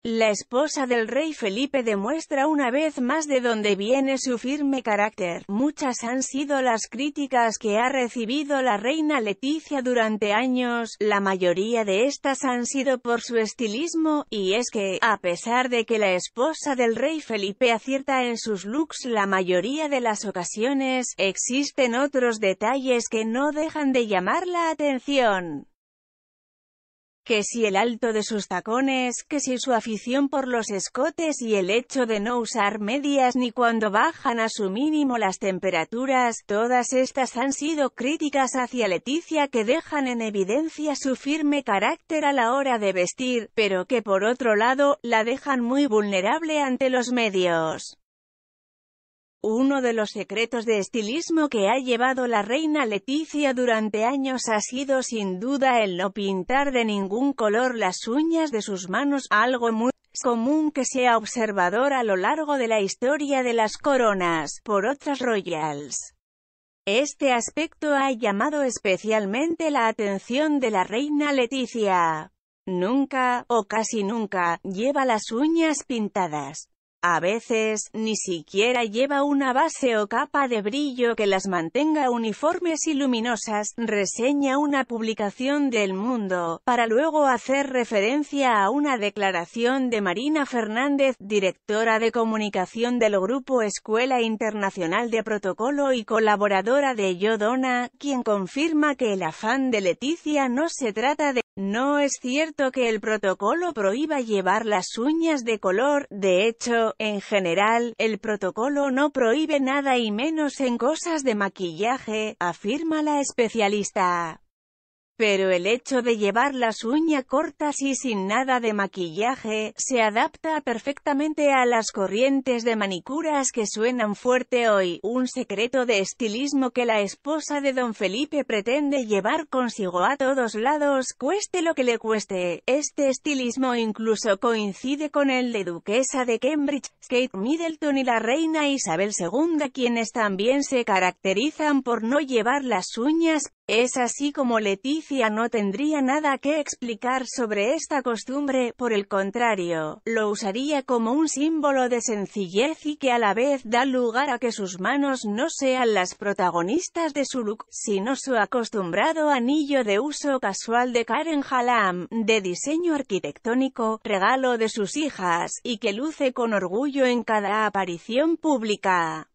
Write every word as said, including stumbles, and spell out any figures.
La esposa del rey Felipe demuestra una vez más de dónde viene su firme carácter. Muchas han sido las críticas que ha recibido la reina Letizia durante años, la mayoría de estas han sido por su estilismo, y es que, a pesar de que la esposa del rey Felipe acierta en sus looks la mayoría de las ocasiones, existen otros detalles que no dejan de llamar la atención. Que si el alto de sus tacones, que si su afición por los escotes y el hecho de no usar medias ni cuando bajan a su mínimo las temperaturas, todas estas han sido críticas hacia Letizia que dejan en evidencia su firme carácter a la hora de vestir, pero que por otro lado, la dejan muy vulnerable ante los medios. Uno de los secretos de estilismo que ha llevado la reina Letizia durante años ha sido sin duda el no pintar de ningún color las uñas de sus manos, algo muy común que se ha observado a lo largo de la historia de las coronas por otras royals. Este aspecto ha llamado especialmente la atención de la reina Letizia. Nunca, o casi nunca, lleva las uñas pintadas. A veces, ni siquiera lleva una base o capa de brillo que las mantenga uniformes y luminosas, reseña una publicación del Mundo, para luego hacer referencia a una declaración de Marina Fernández, directora de comunicación del Grupo Escuela Internacional de Protocolo y colaboradora de Yo Dona, quien confirma que el afán de Letizia no se trata de No es cierto que el protocolo prohíba llevar las uñas de color, de hecho, en general, el protocolo no prohíbe nada y menos en cosas de maquillaje, afirma la especialista. Pero el hecho de llevar las uñas cortas y sin nada de maquillaje, se adapta perfectamente a las corrientes de manicuras que suenan fuerte hoy, un secreto de estilismo que la esposa de don Felipe pretende llevar consigo a todos lados, cueste lo que le cueste. Este estilismo incluso coincide con el de duquesa de Cambridge, Kate Middleton y la reina Isabel segunda, quienes también se caracterizan por no llevar las uñas. Es así como Letizia no tendría nada que explicar sobre esta costumbre, por el contrario, lo usaría como un símbolo de sencillez y que a la vez da lugar a que sus manos no sean las protagonistas de su look, sino su acostumbrado anillo de uso casual de Karen Hallam, de diseño arquitectónico, regalo de sus hijas, y que luce con orgullo en cada aparición pública.